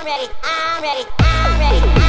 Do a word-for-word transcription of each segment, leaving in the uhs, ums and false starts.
ready, I'm ready, I'm ready, I'm ready.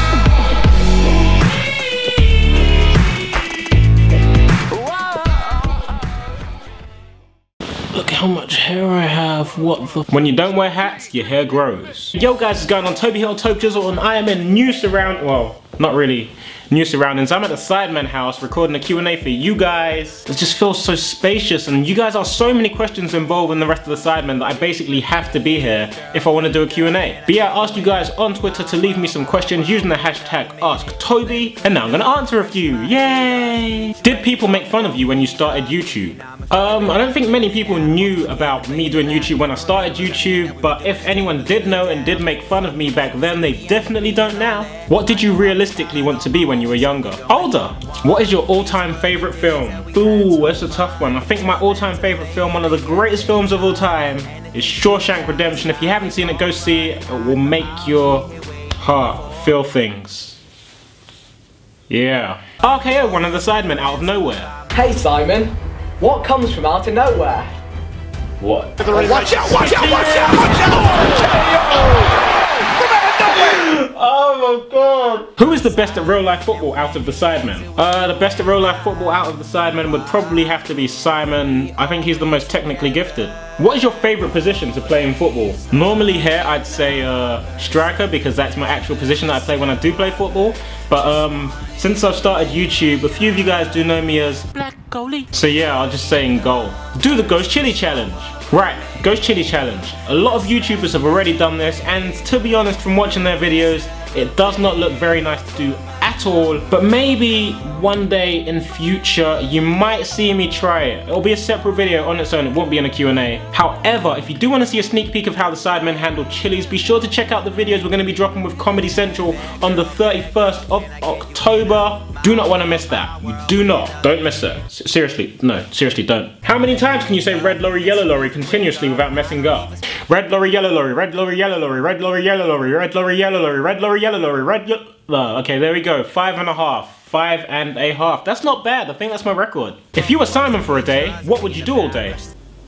Look how much hair I have, what the— When you don't wear hats, your hair grows. Yo guys, it's going on Toby Hill, Tobe Jizzle, and I am in new surround— well, not really new surroundings. I'm at the Sidemen house recording a Q and A for you guys. It just feels so spacious, and you guys ask so many questions involved in the rest of the Sidemen that I basically have to be here if I want to do a Q and A. But yeah, I asked you guys on Twitter to leave me some questions using the hashtag AskToby, and now I'm gonna answer a few. Yay! Did people make fun of you when you started YouTube? Um, I don't think many people knew about me doing YouTube when I started YouTube, but if anyone did know and did make fun of me back then, they definitely don't now. What did you realistically want to be when you were younger? Older. What is your all-time favorite film? Ooh, that's a tough one. I think my all-time favorite film, one of the greatest films of all time, is Shawshank Redemption. If you haven't seen it, go see it. It will make your heart feel things. Yeah. R K O, one of the Sidemen out of nowhere. Hey Simon, what comes from out of nowhere? What? Watch out, watch out, watch out, watch out! Oh my god! Who is the best at real life football out of the Sidemen? Uh, the best at real life football out of the Sidemen would probably have to be Simon. I think he's the most technically gifted. What is your favourite position to play in football? Normally here I'd say uh, striker, because that's my actual position that I play when I do play football. But um, since I've started YouTube, a few of you guys do know me as Black Goalie. So yeah, I'll just say in goal. Do the Ghost Chili Challenge. Right, Ghost Chili Challenge. A lot of YouTubers have already done this, and to be honest, from watching their videos, it does not look very nice to do at all. But maybe one day in future, you might see me try it. It'll be a separate video on its own, it won't be in a Q and A. However, if you do want to see a sneak peek of how the Sidemen handle chilies, be sure to check out the videos we're going to be dropping with Comedy Central on the thirty-first of October. Do not want to miss that. You do not. Don't miss it. S seriously, no, seriously don't. How many times can you say red lorry, yellow lorry continuously without messing up? Red lorry, yellow lorry, red lorry, yellow lorry, red lorry, yellow lorry, red lorry, yellow lorry, red lorry, yellow lorry, red yellow. Oh, okay, there we go. Five and a half. Five and a half. That's not bad. I think that's my record. If you were Simon for a day, what would you do all day?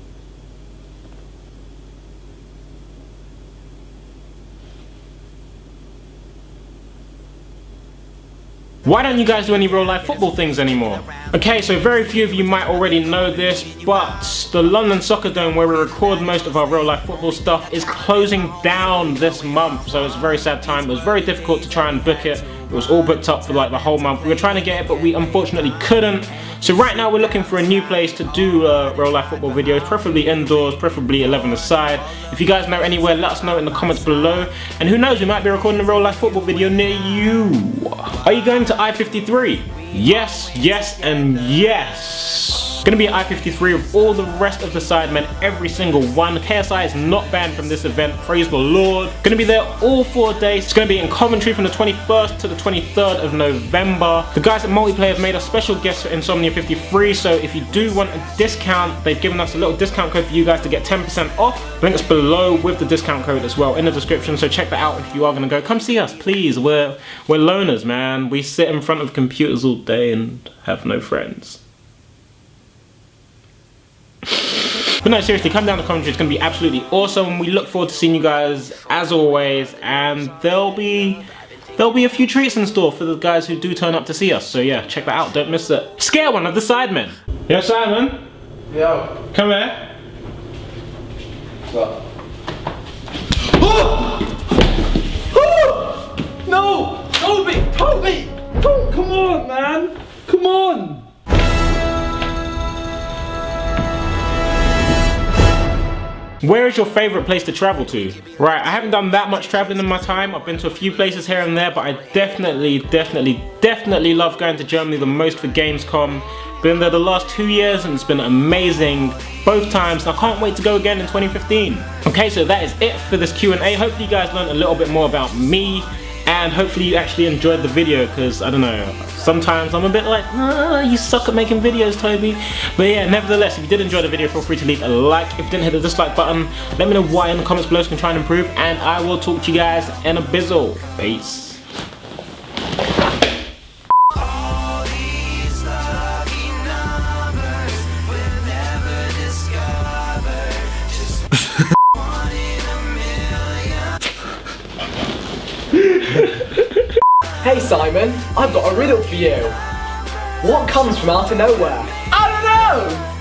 Why don't you guys do any real life football things anymore? Okay, so very few of you might already know this, but the London Soccer Dome, where we record most of our real life football stuff, is closing down this month. So it's a very sad time. It was very difficult to try and book it. It was all booked up for like the whole month. We were trying to get it, but we unfortunately couldn't. So right now we're looking for a new place to do uh, real life football videos, preferably indoors, preferably eleven aside. If you guys know anywhere, let us know in the comments below. And who knows, we might be recording a real life football video near you. Are you going to I fifty-three? Yes, yes, and yes. Gonna be at I fifty-three with all the rest of the Sidemen, every single one. K S I is not banned from this event, praise the Lord. Gonna be there all four days. It's gonna be in Coventry from the twenty-first to the twenty-third of November. The guys at Multiplayer have made us special guests for Insomnia fifty-three, so if you do want a discount, they've given us a little discount code for you guys to get ten percent off. Links below with the discount code as well in the description, so check that out if you are gonna go. Come see us, please. We're, we're loners, man. We sit in front of computers all day and have no friends. But no, seriously, come down to Coventry. It's going to be absolutely awesome. We look forward to seeing you guys as always, and there'll be there'll be a few treats in store for the guys who do turn up to see us. So yeah, check that out. Don't miss it. Scare one of the Sidemen. Yo, Simon. Yo. Come here. What? Oh! Oh! No! Toby! Toby! Don't, come on, man! Come on! Where is your favourite place to travel to? Right, I haven't done that much travelling in my time. I've been to a few places here and there, but I definitely, definitely, definitely love going to Germany the most for Gamescom. Been there the last two years and it's been amazing both times. I can't wait to go again in twenty fifteen. Okay, so that is it for this Q and A. Hopefully you guys learned a little bit more about me, and hopefully you actually enjoyed the video, because I don't know, sometimes I'm a bit like, ah, you suck at making videos, Toby. But yeah, nevertheless, if you did enjoy the video, feel free to leave a like. If you didn't hit the dislike button, let me know why in the comments below so I can try and improve, and I will talk to you guys in a bizzle. Peace. Hey Simon, I've got a riddle for you. What comes from out of nowhere? I don't know!